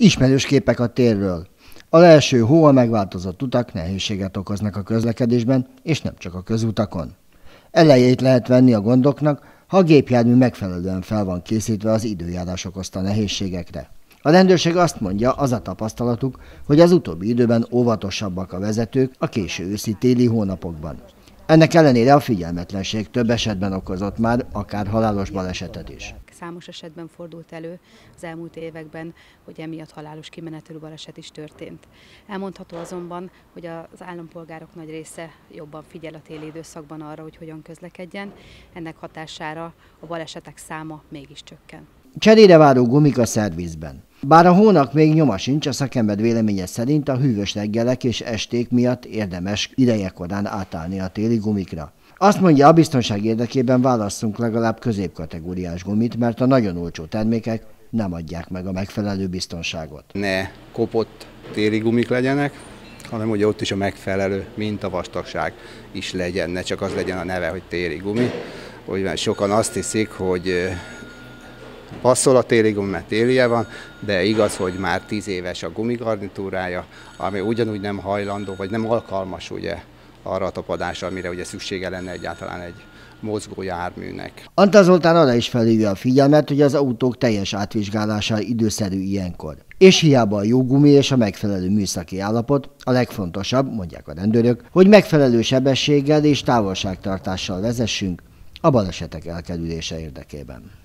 Ismerős képek a térről. A leeső hó, a megváltozott utak nehézséget okoznak a közlekedésben, és nem csak a közutakon. Elejét lehet venni a gondoknak, ha a gépjármű megfelelően fel van készítve az időjárás okozta nehézségekre. A rendőrség azt mondja, az a tapasztalatuk, hogy az utóbbi időben óvatosabbak a vezetők a késő őszi-téli hónapokban. Ennek ellenére a figyelmetlenség több esetben okozott már akár halálos balesetet is. Számos esetben fordult elő az elmúlt években, hogy emiatt halálos kimenetelű baleset is történt. Elmondható azonban, hogy az állampolgárok nagy része jobban figyel a téli időszakban arra, hogy hogyan közlekedjen, ennek hatására a balesetek száma mégis csökken. Cserére váró gumik a szervizben. Bár a hónak még nyoma sincs, a szakember véleménye szerint a hűvös reggelek és esték miatt érdemes idejekorán átállni a téli gumikra. Azt mondja, a biztonság érdekében válasszunk legalább középkategóriás gumit, mert a nagyon olcsó termékek nem adják meg a megfelelő biztonságot. Ne kopott téli gumik legyenek, hanem ugye ott is a megfelelő mintavastagság is legyen, ne csak az legyen a neve, hogy téli gumi. Úgy sokan azt hiszik, hogy passzol a téli gumi, mert télije van, de igaz, hogy már 10 éves a gumigarnitúrája, ami ugyanúgy nem hajlandó, vagy nem alkalmas ugye arra a tapadásra, amire ugye szüksége lenne egyáltalán egy mozgó járműnek. Antal Zoltán arra is felhívja a figyelmet, hogy az autók teljes átvizsgálása időszerű ilyenkor. És hiába a jó gumi és a megfelelő műszaki állapot, a legfontosabb, mondják a rendőrök, hogy megfelelő sebességgel és távolságtartással vezessünk a balesetek elkerülése érdekében.